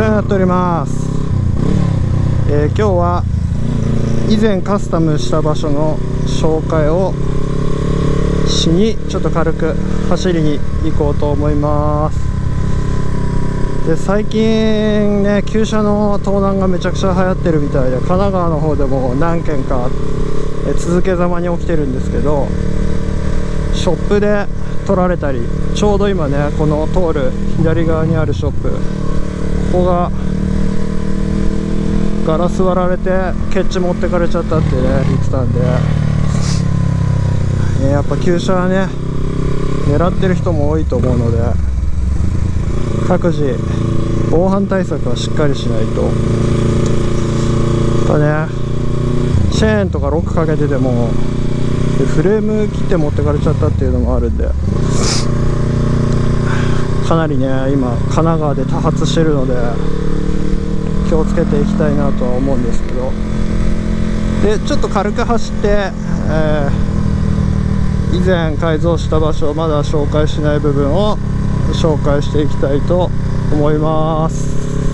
世話になっております。今日は以前カスタムした場所の紹介をしにちょっと軽く走りに行こうと思います。で、最近ね、旧車の盗難がめちゃくちゃ流行ってるみたいで、神奈川の方でも何件か続けざまに起きてるんですけど、ショップで取られたり、ちょうど今ね、この通る左側にあるショップ、ここがガラス割られてケッチ持ってかれちゃったってね言ってたんで、やっぱ旧車はね狙ってる人も多いと思うので、各自防犯対策はしっかりしないと。やっぱね、チェーンとかロックかけててもフレーム切って持ってかれちゃったっていうのもあるんで、かなりね今神奈川で多発してるので気をつけていきたいなとは思うんですけど、でちょっと軽く走って、以前改造した場所、まだ紹介しない部分を紹介していきたいと思います。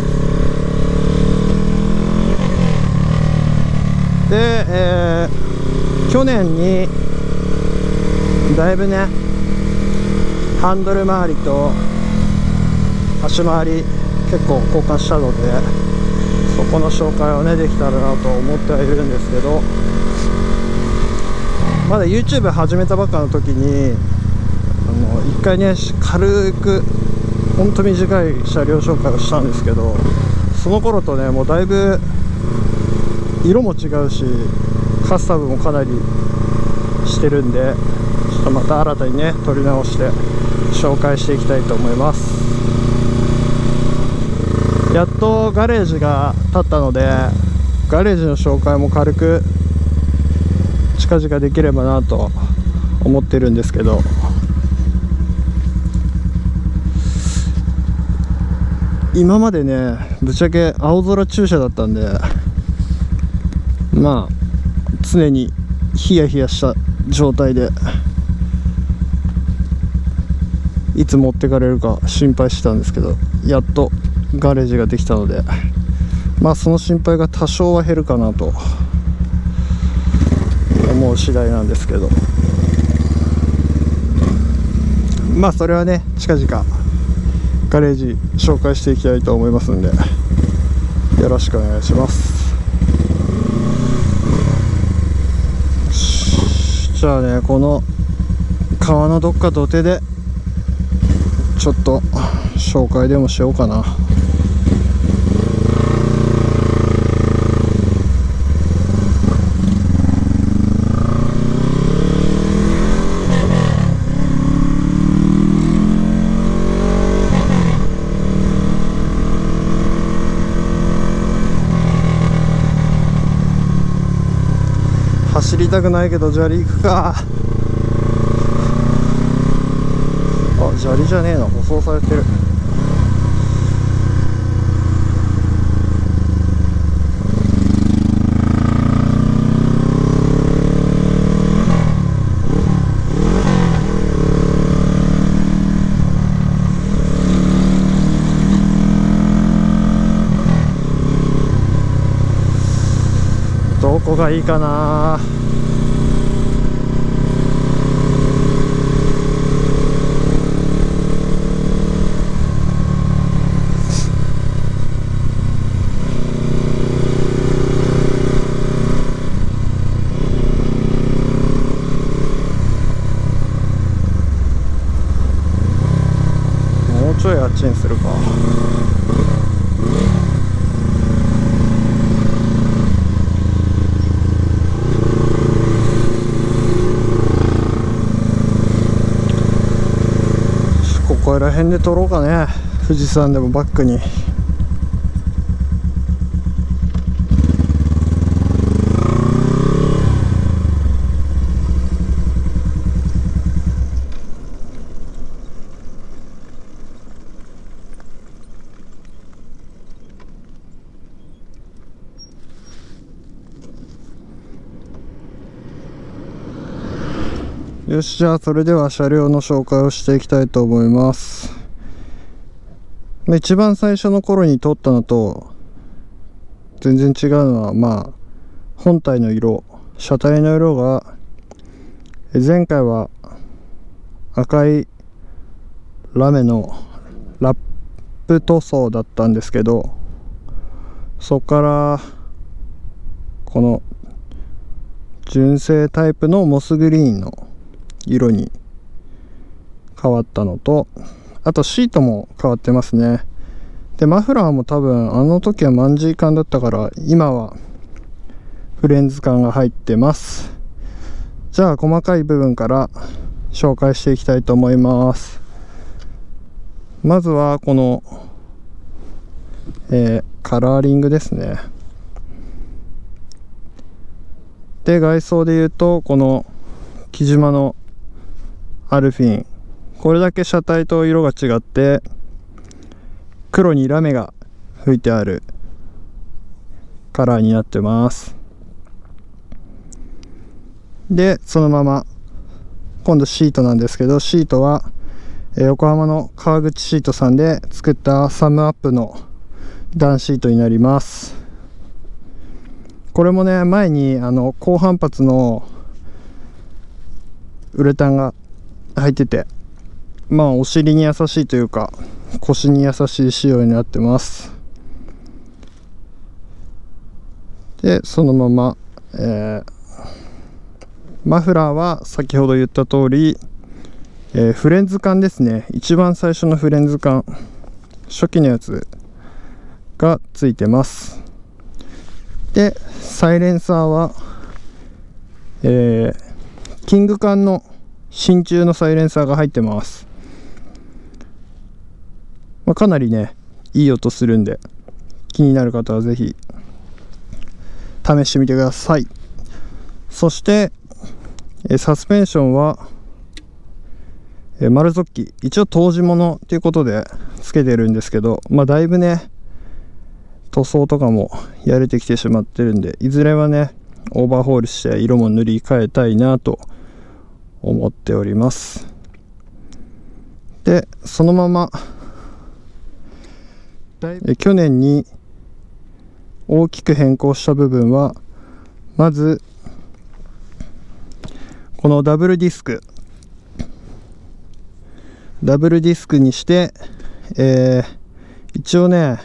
で、去年にだいぶねハンドル周りと足回り結構交換したので、そこの紹介をねできたらなと思ってはいるんですけど、まだ YouTube 始めたばっかの時に一回ね軽くほんと短い車両紹介をしたんですけど、その頃とねもうだいぶ色も違うしカスタムもかなりしてるんで、ちょっとまた新たにね撮り直して紹介していきたいと思います。やっとガレージが建ったので、ガレージの紹介も軽く近々できればなと思ってるんですけど、今までねぶっちゃけ青空駐車だったんで、まあ常にヒヤヒヤした状態でいつ持ってかれるか心配してたんですけど、やっとガレージができたので、まあその心配が多少は減るかなと思う次第なんですけど、まあそれはね近々ガレージ紹介していきたいと思いますんで、よろしくお願いします。じゃあね、この川のどっか土手でちょっと紹介でもしようかな。走りたくないけど砂利行くか。あ、砂利じゃねえな、舗装されてる。どこがいいかな。もうちょいあっちにするか。ここら辺で撮ろうかね。富士山でもバックに。よし、じゃあそれでは車両の紹介をしていきたいと思います。 一番最初の頃に撮ったのと全然違うのは、本体の色、車体の色が、前回は赤いラメのラップ塗装だったんですけど、そこからこの純正タイプのモスグリーンの色に変わったのと、あとシートも変わってますね。でマフラーも多分あの時はマンジー缶だったから、今はフレンズ缶が入ってます。じゃあ細かい部分から紹介していきたいと思います。まずはこの、カラーリングですね。で外装でいうと、この木島のアルフィン、これだけ車体と色が違って黒にラメが吹いてあるカラーになってます。でそのまま今度シートなんですけど、シートは横浜の川口シートさんで作ったサムアップの段シートになります。これもね、前に高反発のウレタンが入ってて、お尻に優しいというか腰に優しい仕様になってます。でそのまま、マフラーは先ほど言った通り、フレンズ缶ですね。一番最初のフレンズ缶、初期のやつがついてます。でサイレンサーは、キング缶の真鍮のサイレンサーが入ってます。かなりねいい音するんで、気になる方はぜひ試してみてください。そしてサスペンションは丸ゾッキ、一応当時物ということでつけてるんですけど、だいぶね塗装とかもやれてきてしまってるんで、いずれはねオーバーホールして色も塗り替えたいなと思っております。でそのまま去年に大きく変更した部分は、まずこのダブルディスクにして、一応ね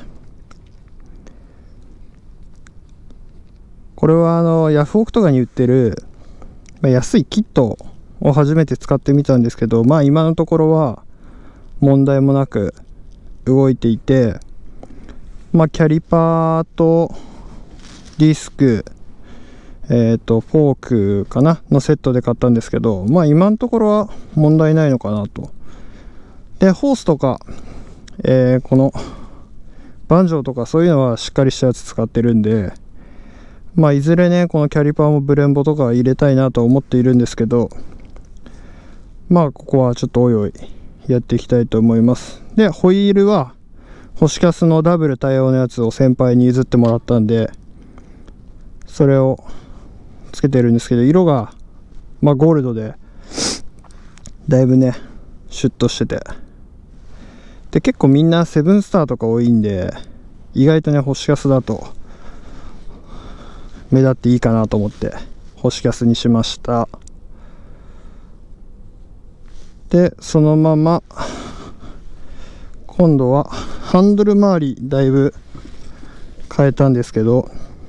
これはヤフオクとかに売ってる、安いキットを初めて使ってみたんですけど、今のところは問題もなく動いていて、キャリパーとディスク、フォークかなのセットで買ったんですけど、今のところは問題ないのかなと。でホースとか、このバンジョーとかそういうのはしっかりしたやつ使ってるんで、いずれねこのキャリパーもブレンボとか入れたいなと思っているんですけど、ここはちょっとおいおいやっていきたいと思います。でホイールは星キャスのダブル対応のやつを先輩に譲ってもらったんで、それをつけてるんですけど、色がゴールドでだいぶねシュッとしてて、で結構みんなセブンスターとか多いんで、意外とね星キャスだと目立っていいかなと思って星キャスにしました。でそのまま今度はハンドル周りだいぶ変えたんですけど、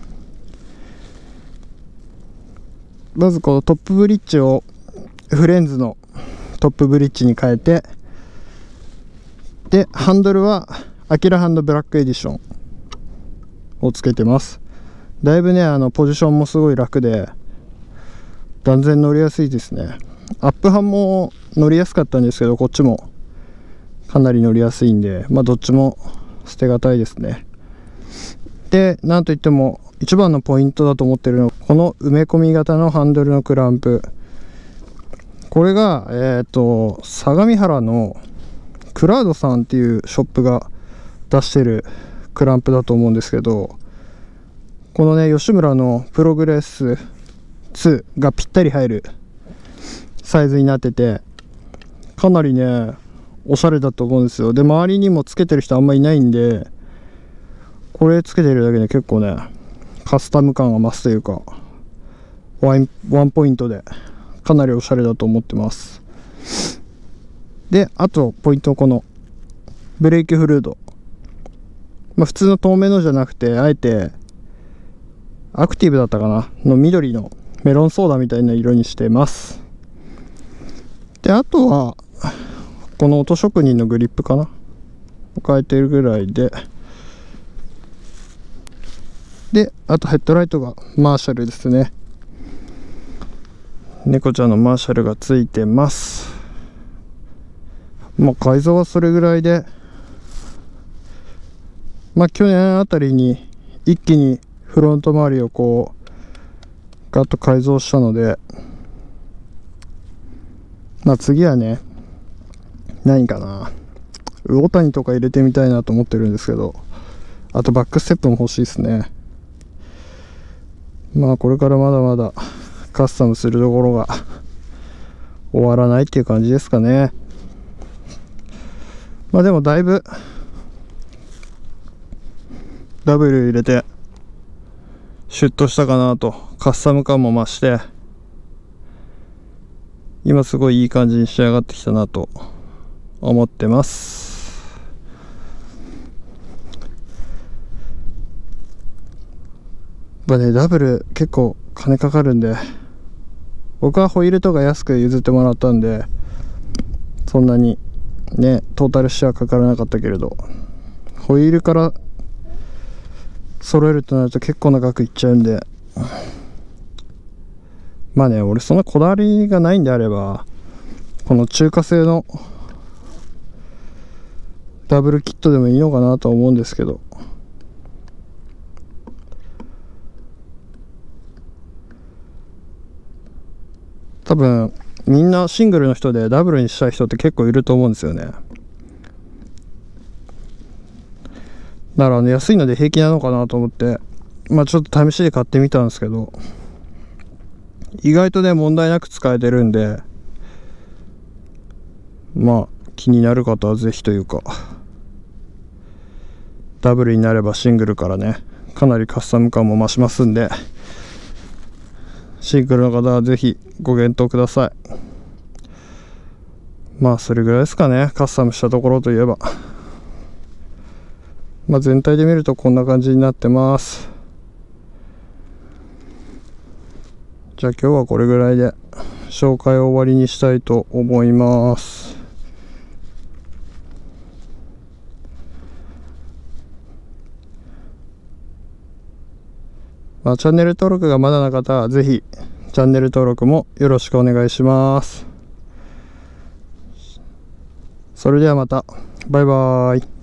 まずこのトップブリッジをフレンズのトップブリッジに変えて、でハンドルはアキラハンドブラックエディションをつけてます。だいぶねポジションもすごい楽で断然乗りやすいですね。アップハンも乗りやすかったんですけど、こっちもかなり乗りやすいんで、どっちも捨てがたいですね。でなんといっても一番のポイントだと思ってるのはこの埋め込み型のハンドルのクランプ。これが相模原のクラウドさんっていうショップが出してるクランプだと思うんですけど、このね吉村のプログレス2がぴったり入るサイズになってて、かなりねおしゃれだと思うんですよ。で周りにもつけてる人あんまいないんで、これつけてるだけで結構ねカスタム感が増すというか、ワンポイントでかなりおしゃれだと思ってます。であとポイント、このブレーキフルード、普通の透明のじゃなくて、あえてアクティブだったかなの緑のメロンソーダみたいな色にしてます。であとはこの音職人のグリップかな変えてるぐらいで、あとヘッドライトがマーシャルですね。猫ちゃんのマーシャルがついてます。改造はそれぐらいで、去年あたりに一気にフロント周りをこうガッと改造したので、次はね、何かな、魚谷とか入れてみたいなと思ってるんですけど、あとバックステップも欲しいですね。これからまだまだカスタムするところが終わらないっていう感じですかね。でもだいぶ W 入れてシュッとしたかなと、カスタム感も増して、今すごいいい感じに仕上がってきたなと思ってます。ダブル結構金かかるんで、僕はホイールとか安く譲ってもらったんでそんなにねトータルしてはかからなかったけれど、ホイールから揃えるとなると結構な額いっちゃうんで、俺そんなこだわりがないんであれば、この中華製のダブルキットでもいいのかなとは思うんですけど、多分みんなシングルの人でダブルにしたい人って結構いると思うんですよね。だから安いので平気なのかなと思って、ちょっと試しで買ってみたんですけど、意外とね問題なく使えてるんで、気になる方はぜひというか、ダブルになればシングルからねかなりカスタム感も増しますんで、シングルの方はぜひご検討ください。それぐらいですかね、カスタムしたところといえば。全体で見るとこんな感じになってます。じゃあ今日はこれぐらいで紹介を終わりにしたいと思います。チャンネル登録がまだな方はぜひチャンネル登録もよろしくお願いします。それではまた、バイバーイ。